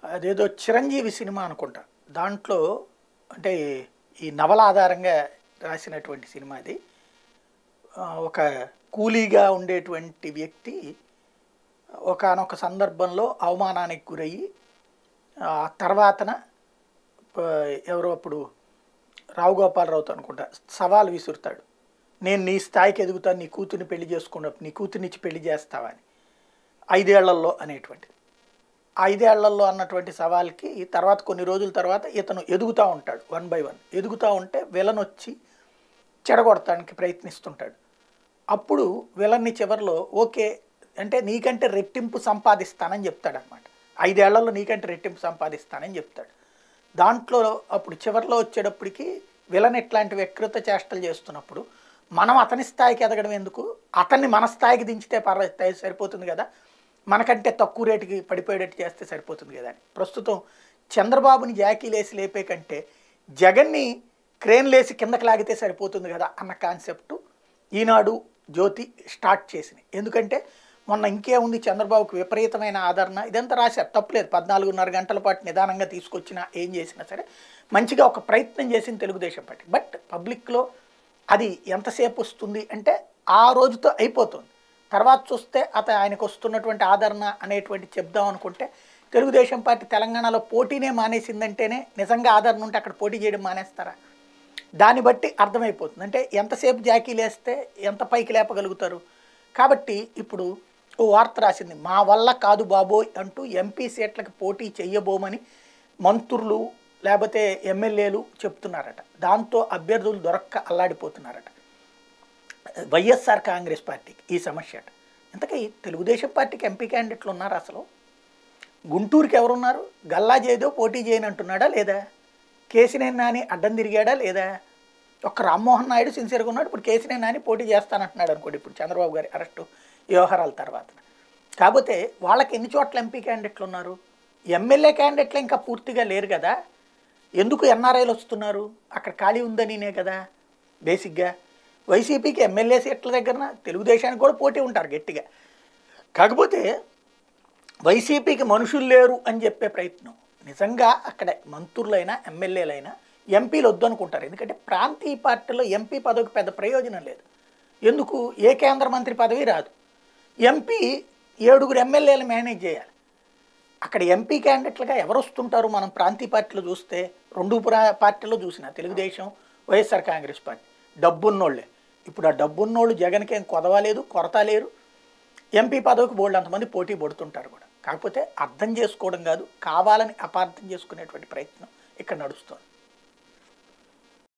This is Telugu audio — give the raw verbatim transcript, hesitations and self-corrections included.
అదేదో 'చిరంజీవి' సినిమా అనుకుంటా. దాంట్లో అంటే ఈ నవల ఆధారంగా రాసినటువంటి సినిమా అది. ఆహ్, ఒక కూలీగా ఉండేటువంటి వ్యక్తి ఒకానొక సందర్భంలో అవమానానికి గురయ్యి ఆ తర్వాతన ప ఎవరో అప్పుడు 'రావు గోపాలరావుతో' అనుకుంటా సవాల్ విసురుతాడు. "నేను నీ స్థాయికి ఎదుగుతాను. నీ కూతుర్ని పెళ్లి చేసుకున్నప్పుడు నీ కూతుర్నిచ్చి పెళ్లి చేస్తావా" అని. ఐదేళ్లలో అనేటువంటిది. ఐదేళ్లలో అన్నటువంటి సవాల్‌కి తర్వాత కొన్ని రోజుల తర్వాత ఇతను ఎదుగుతా ఉంటాడు. One by one. ఎదుగుతా ఉంటే విలన్ వచ్చి చెడగొడటానికి ప్రయత్నిస్తుంటాడు. అప్పుడు విలన్ని చివర్లో ఓకే. అంటే నీకంటే రెట్టింపు సంపాదిస్తానని చెప్తాడనమాట. ఐదేళ్లలో నీకంటే రెట్టింపు సంపాదిస్తానని చెప్తాడు. దాంట్లో అప్పుడు చివర్లో వచ్చేటప్పటికి విలన్ ఇట్లాంటి వికృత చేష్టలు చేస్తున్నప్పుడు మనం అతని స్థాయికి ఎదగడం ఎందుకు? అతన్ని మన స్థాయికి దించితే పర్వ సరిపోతుంది కదా! మనకంటే తక్కువ రేటుకి పడిపోయేటట్టు చేస్తే సరిపోతుంది కదా అని. ప్రస్తుతం చంద్రబాబుని జాకీలేసి లేపే కంటే జగన్ని క్రేన్‌లేసి కిందకి లాగితే సరిపోతుంది కదా అన్న కాన్సెప్టు ఈనాడు, జ్యోతి స్టార్ట్ చేసినాయి. ఎందుకంటే మొన్న ఇంకేముంది చంద్రబాబుకి విపరీతమైన ఆదరణ ఇదంతా రాశారు. తప్పులేదు. పద్నాలుగున్నర గంటల పాటు నిదానంగా తీసుకొచ్చినా ఏం చేసినా సరే మంచిగా ఒక ప్రయత్నం చేసింది తెలుగుదేశం పార్టీ. బట్ పబ్లిక్‌లో అది ఎంతసేపు వస్తుంది అంటే ఆ రోజుతో అయిపోతుంది. తర్వాత చూస్తే అత ఆయనకు వస్తున్నటువంటి ఆదరణ అనేటువంటి చెప్దాం అనుకుంటే తెలుగుదేశం పార్టీ తెలంగాణలో పోటీనే మానేసిందంటేనే నిజంగా ఆదరణ ఉంటే అక్కడ పోటీ చేయడం మానేస్తారా? దాన్ని బట్టి అర్థమైపోతుంది. అంటే ఎంతసేపు జాకీలేస్తే ఎంత పైకి లేపగలుగుతారు? కాబట్టి ఇప్పుడు ఓ వార్త రాసింది. మా వల్ల కాదు బాబోయ్ అంటూ ఎంపీ సీట్లకు పోటీ చెయ్యబోమని మంత్రులు లేకపోతే ఎమ్మెల్యేలు చెప్తున్నారట. దాంతో అభ్యర్థులు దొరక్క అల్లాడిపోతున్నారట. వైఎస్ఆర్ కాంగ్రెస్ పార్టీకి ఈ సమస్య అట. ఇంతకీ తెలుగుదేశం పార్టీకి ఎంపీ క్యాండిడేట్లు ఉన్నారు అసలు? గుంటూరుకి ఎవరున్నారు? గల్లా జయదేవ్ పోటీ చేయని అంటున్నాడా లేదా? కేసినేని నాని అడ్డం తిరిగాడా లేదా? ఒక్క రామ్మోహన్ నాయుడు సిన్సియర్గా ఉన్నాడు. ఇప్పుడు కేసినేని నాని పోటీ చేస్తానంటున్నాడు అనుకోండి ఇప్పుడు చంద్రబాబు గారి అరెస్టు వ్యవహారాల తర్వాత. కాకపోతే వాళ్ళకి ఎన్ని చోట్ల ఎంపీ క్యాండిడేట్లు ఉన్నారు? ఎమ్మెల్యే క్యాండిడేట్లు ఇంకా పూర్తిగా లేరు కదా. ఎందుకు ఎన్ఆర్ఐలు వస్తున్నారు? అక్కడ ఖాళీ ఉందనినే కదా బేసిక్గా. వైసీపీకి ఎమ్మెల్యే సీట్ల దగ్గర తెలుగుదేశానికి కూడా పోటీ ఉంటారు గట్టిగా. కాకపోతే వైసీపీకి మనుషులు లేరు అని చెప్పే ప్రయత్నం. నిజంగా అక్కడ మంత్రులైనా ఎమ్మెల్యేలైనా ఎంపీలు వద్దనుకుంటారు. ఎందుకంటే ప్రాంతీయ పార్టీలో ఎంపీ పదవికి పెద్ద ప్రయోజనం లేదు. ఎందుకు? ఏ కేంద్ర మంత్రి పదవి రాదు. ఎంపీ ఏడుగురు ఎమ్మెల్యేలు మేనేజ్ చేయాలి. అక్కడ ఎంపీ క్యాండిడేట్లుగా ఎవరు వస్తుంటారు? మనం ప్రాంతీయ పార్టీలో చూస్తే రెండు పార్టీలో చూసిన తెలుగుదేశం, వైఎస్ఆర్ కాంగ్రెస్ పార్టీ డబ్బున్నోళ్ళే. ఇప్పుడు ఆ డబ్బున్నోళ్ళు జగన్కి ఏం కొదవలేదు, కొరత లేరు. ఎంపీ పదవికి బోల్డ్ అంతమంది పోటీ పడుతుంటారు కూడా. కాకపోతే అర్థం చేసుకోవడం కాదు, కావాలని అపార్థం చేసుకునేటువంటి ప్రయత్నం ఇక్కడ నడుస్తుంది.